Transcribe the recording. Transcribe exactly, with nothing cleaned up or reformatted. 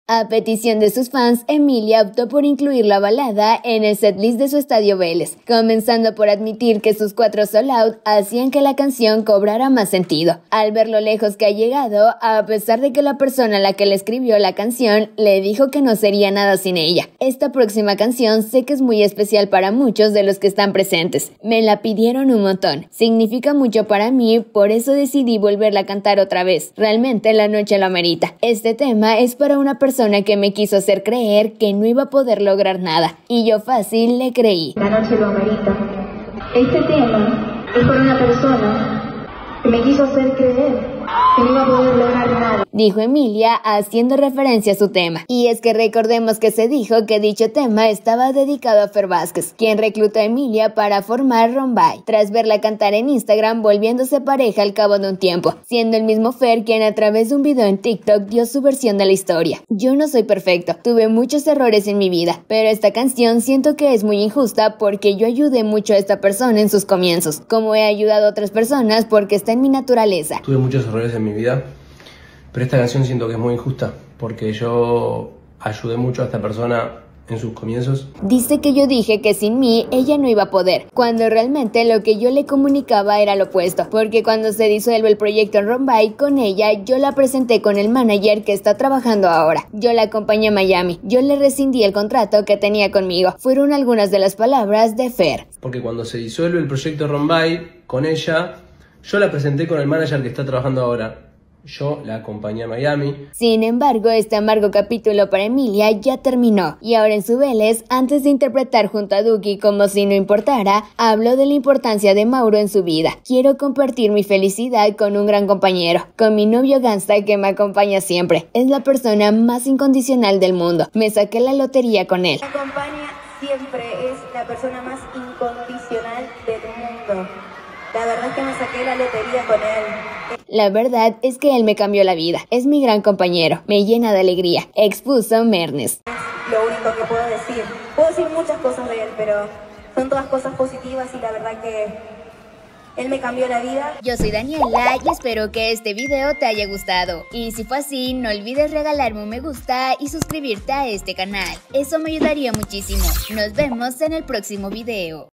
A petición de sus fans, Emilia optó por incluir la balada en el setlist de su estadio Vélez, comenzando por admitir que sus cuatro sold out hacían que la canción cobrara más sentido. Al ver lo lejos que ha llegado, a pesar de que la persona a la que le escribió la canción le dijo que no sería nada sin ella. Esta próxima canción sé que es muy especial para muchos de los que están presentes. Me la pidieron un montón. Significa mucho para mí, por eso decidí volverla a cantar otra vez. Realmente la noche lo amerita. Este tema es para una persona que me quiso hacer creer que no iba a poder lograr nada, y yo fácil le creí. La noche lo amerita. Este tema es para una persona que me quiso hacer creer que no iba a poder lograr nada, dijo Emilia haciendo referencia a su tema. Y es que recordemos que se dijo que dicho tema estaba dedicado a Fer Vázquez, quien reclutó a Emilia para formar Rombay, tras verla cantar en Instagram volviéndose pareja al cabo de un tiempo, siendo el mismo Fer quien a través de un video en TikTok dio su versión de la historia. Yo no soy perfecto, tuve muchos errores en mi vida, pero esta canción siento que es muy injusta porque yo ayudé mucho a esta persona en sus comienzos, como he ayudado a otras personas porque está en mi naturaleza. Tuve muchos errores en mi vida, pero esta canción siento que es muy injusta porque yo ayudé mucho a esta persona en sus comienzos. Dice que yo dije que sin mí ella no iba a poder, cuando realmente lo que yo le comunicaba era lo opuesto, porque cuando se disuelve el proyecto en Rombay con ella, yo la presenté con el manager que está trabajando ahora. Yo la acompañé a Miami, yo le rescindí el contrato que tenía conmigo. Fueron algunas de las palabras de Fer. Porque cuando se disuelve el proyecto Rombay con ella, yo la presenté con el manager que está trabajando ahora. Yo la acompañé a Miami. Sin embargo, este amargo capítulo para Emilia ya terminó. Y ahora en su Vélez, antes de interpretar junto a Duki como si no importara, habló de la importancia de Mauro en su vida. Quiero compartir mi felicidad con un gran compañero, con mi novio Gangsta que me acompaña siempre. Es la persona más incondicional del mundo. Me saqué la lotería con él. me acompaña siempre, es la persona más incondicional del mundo. La verdad es que me saqué la lotería con él. La verdad es que él me cambió la vida. Es mi gran compañero. Me llena de alegría. Expuso Mernes. Es lo único que puedo decir. Puedo decir muchas cosas de él, pero son todas cosas positivas y la verdad que él me cambió la vida. Yo soy Daniela y espero que este video te haya gustado. Y si fue así, no olvides regalarme un me gusta y suscribirte a este canal. Eso me ayudaría muchísimo. Nos vemos en el próximo video.